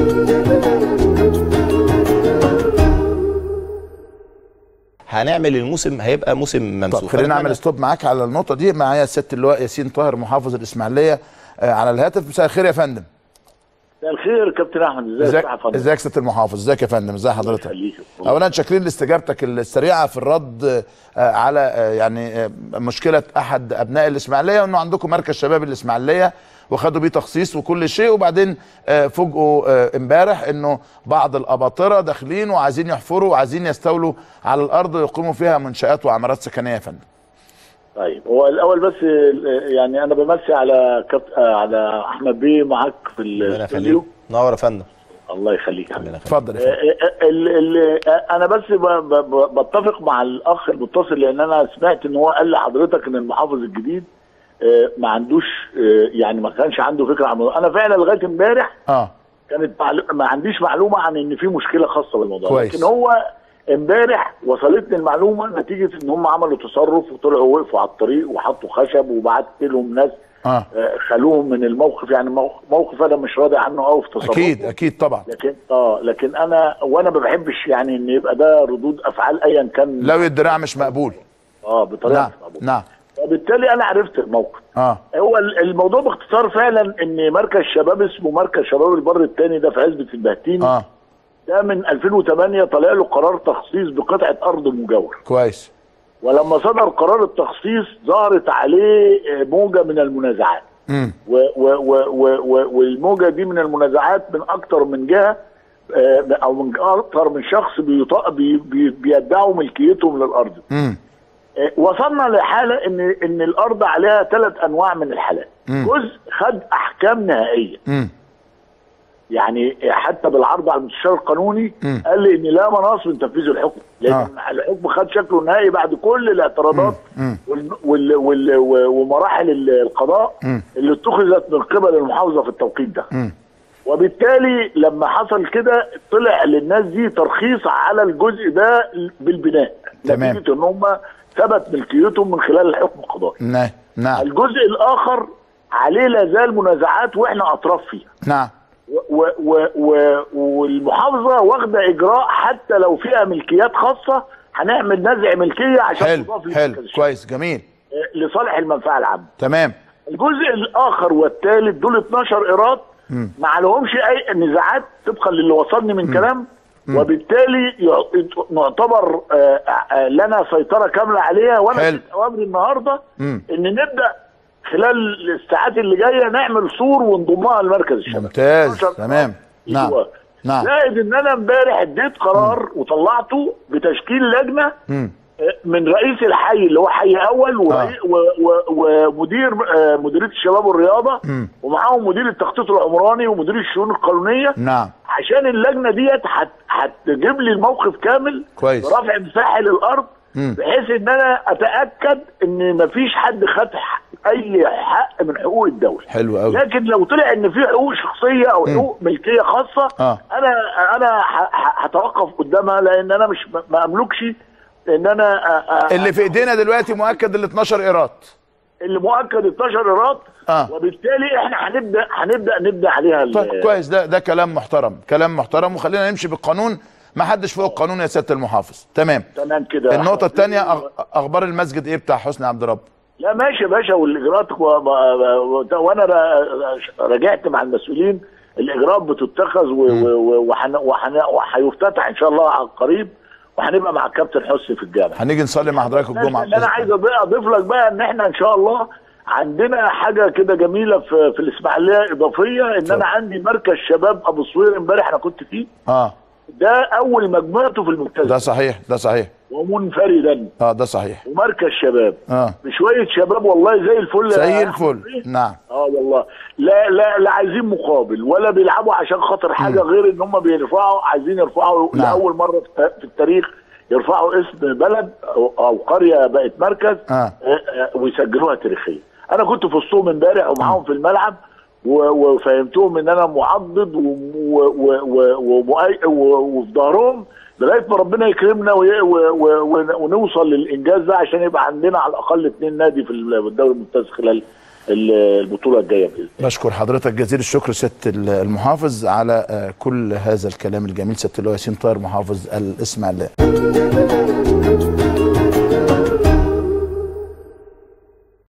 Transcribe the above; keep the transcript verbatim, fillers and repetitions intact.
هنعمل الموسم هيبقى موسم ممسوح. طب خلينا نعمل ستوب معاك على النقطه دي. معايا السياده اللواء ياسين طاهر محافظ الاسماعيليه على الهاتف. مساء الخير يا فندم. مساء الخير كابتن احمد. ازيك يا فندم؟ ازيك سياده المحافظ؟ ازيك يا فندم؟ ازي حضرتك؟ اولا شاكرين لاستجابتك السريعه في الرد على يعني مشكله احد ابناء الاسماعيليه، وانه عندكم مركز شباب الاسماعيليه وخدوا بيه تخصيص وكل شيء، وبعدين فوجئوا امبارح انه بعض الاباطره داخلين وعايزين يحفروا وعايزين يستولوا على الارض ويقيموا فيها منشات وعمارات سكنيه يا فندم. طيب هو الاول بس يعني انا بمسي على كابت... على احمد بيه معاك في الاستوديو. نور يا فندم. الله يخليك يا حبيبي. اتفضل يا فندم. انا بس ب... ب... بتفق مع الاخ المتصل، لان انا سمعت ان هو قال لحضرتك ان المحافظ الجديد ما عندوش يعني ما كانش عنده فكره عن الموضوع. انا فعلا لغايه امبارح اه كانت ما عنديش معلومه عن ان في مشكله خاصه بالموضوع. كويس. لكن هو امبارح وصلتني المعلومه نتيجه ان هم عملوا تصرف وطلعوا وقفوا على الطريق وحطوا خشب، وبعت لهم ناس اه خلوهم من الموقف. يعني موقف انا مش راضي عنه قوي في تصرفه. اكيد اكيد طبعا. لكن اه لكن انا وانا ما بحبش يعني ان يبقى ده ردود افعال ايا كان. لو الدراع مش مقبول. اه بطريقه نعم. مش مقبوله. نعم. وبالتالي انا عرفت الموقف. اه هو الموضوع باختصار فعلا ان مركز شباب اسمه مركز شباب البر الثاني ده في عزبه البهتيني. اه ده من ألفين وثمانية طلع له قرار تخصيص بقطعه ارض مجاوره. كويس. ولما صدر قرار التخصيص ظهرت عليه موجه من المنازعات. امم والموجه دي من المنازعات من اكتر من جهه او من اكتر من شخص بي بي بيدعوا ملكيتهم للارض. امم وصلنا لحاله ان ان الارض عليها ثلاث انواع من الحالات. جزء خد احكام نهائيه. امم يعني حتى بالعرض على المستشار القانوني مم. قال لي ان لا مناص من تنفيذ الحكم، لان آه. الحكم خد شكله النهائي بعد كل الاعتراضات مم. وال وال وال ومراحل القضاء مم. اللي اتخذت من قبل المحافظه في التوقيت ده. مم. وبالتالي لما حصل كده طلع للناس دي ترخيص على الجزء ده بالبناء، تمام. نتيجه ان هم ثبت ملكيتهم من خلال الحكم القضائي. نعم نعم. الجزء الاخر عليه لا زال منازعات واحنا اطراف فيها. نعم. و و و والمحافظه واخده اجراء حتى لو فيها ملكيات خاصه هنعمل نزع ملكيه عشان تضاف حلو حلو كويس جميل لصالح المنفعه العامه. تمام. الجزء الاخر والثالث دول اتناشر ايراد ما عليهمش اي نزاعات طبقا للي وصلني من كلام، وبالتالي نعتبر لنا سيطره كامله عليها. وانا اديت اوامر النهارده مم. ان نبدا خلال الساعات اللي جايه نعمل سور ونضمها لمركز الشباب. ممتاز تمام. نعم نعم. زائد ان انا امبارح اديت قرار مم. وطلعته بتشكيل لجنه مم. من رئيس الحي اللي هو حي اول آه. ومدير مديريه الشباب والرياضه مم. ومعاهم مدير التخطيط العمراني ومدير الشؤون القانونيه. نعم. عشان اللجنه ديت هتجيب لي الموقف كامل كويس برفع مساحه للارض مم. بحيث ان انا اتاكد ان مفيش حد خد اي حق من حقوق الدوله. حلو قوي. لكن لو طلع ان في حقوق شخصيه او حقوق مم. ملكيه خاصه آه. انا انا هتوقف قدامها، لان انا مش ما املكش ان انا أ... اللي في ايدينا دلوقتي مؤكد ال اتناشر ايراد. اللي مؤكد اتناشر ايراد. آه. وبالتالي احنا هنبدا هنبدا نبدا عليها. طيب كويس. ده ده كلام محترم كلام محترم وخلينا نمشي بالقانون. ما حدش فوق القانون يا سياده المحافظ. تمام تمام كده. النقطه الثانيه أغ... اخبار المسجد ايه بتاع حسني عبد رب؟ لا ماشي يا باشا، والاجراءات و... و... وانا راجعت مع المسؤولين الاجراءات بتتخذ وهيفتتح ان شاء الله على القريب، وهنبقى مع الكابتن حسني في الجامعه. هنيجي نصلي مع حضرتك الجمعه. اللي انا عايز اضيف لك بقى ان احنا ان شاء الله عندنا حاجه كده جميله في في الاسماعيليه اضافيه، ان انا عندي مركز شباب ابو صوير امبارح انا كنت فيه. اه ده اول مجموعته في المنتزه. ده صحيح ده صحيح. ومنفردا. اه ده صحيح. ومركز شباب. اه بشويه شباب والله زي الفل. زي الفل. نعم. اه والله لا لا لا عايزين مقابل ولا بيلعبوا عشان خاطر حاجه م. غير ان هم بيرفعوا عايزين يرفعوا نعم. لاول مره في التاريخ يرفعوا اسم بلد او, أو قريه بقت مركز. آه. آه آه ويسجلوها تاريخيا. انا كنت في وسطهم امبارح ومعاهم في الملعب وفهمتهم ان انا معضد وفي ظهرهم لغايه ما ربنا يكرمنا ونوصل للانجاز ده عشان يبقى عندنا على الاقل اثنين نادي في الدوري الممتاز خلال البطوله الجايه باذن الله. بشكر حضرتك جزيل الشكر سياده المحافظ على كل هذا الكلام الجميل. سياده اللواء ياسين طاهر محافظ الاسماعيليه.